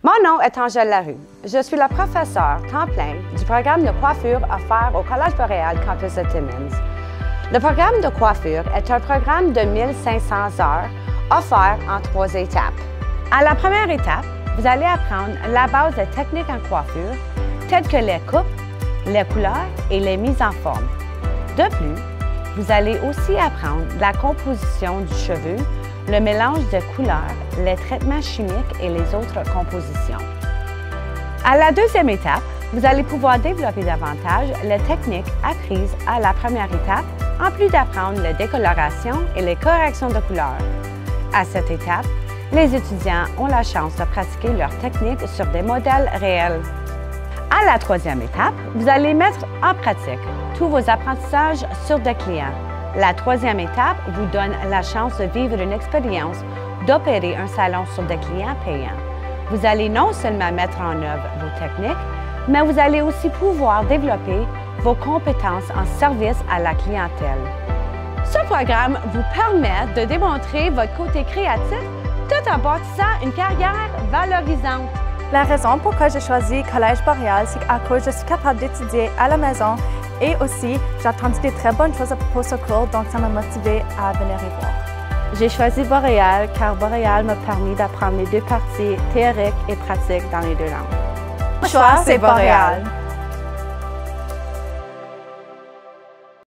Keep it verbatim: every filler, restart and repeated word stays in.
Mon nom est Angèle Larue. Je suis la professeure temps plein du programme de coiffure offert au Collège Boréal Campus de Timmins. Le programme de coiffure est un programme de mille cinq cents heures offert en trois étapes. À la première étape, vous allez apprendre la base des techniques en coiffure, telles que les coupes, les couleurs et les mises en forme. De plus, vous allez aussi apprendre la composition du cheveu, le mélange de couleurs, les traitements chimiques et les autres compositions. À la deuxième étape, vous allez pouvoir développer davantage les techniques apprises à la première étape, en plus d'apprendre les décolorations et les corrections de couleurs. À cette étape, les étudiants ont la chance de pratiquer leurs techniques sur des modèles réels. À la troisième étape, vous allez mettre en pratique tous vos apprentissages sur des clients. La troisième étape vous donne la chance de vivre une expérience d'opérer un salon sur des clients payants. Vous allez non seulement mettre en œuvre vos techniques, mais vous allez aussi pouvoir développer vos compétences en service à la clientèle. Ce programme vous permet de démontrer votre côté créatif tout en bâtissant une carrière valorisante. La raison pourquoi j'ai choisi Collège Boréal, c'est qu'à cause je suis capable d'étudier à la maison et aussi j'ai entendu des très bonnes choses à propos de ce cours, donc ça m'a motivée à venir y voir. J'ai choisi Boréal car Boréal m'a permis d'apprendre les deux parties théoriques et pratiques dans les deux langues. Mon choix, c'est Boréal.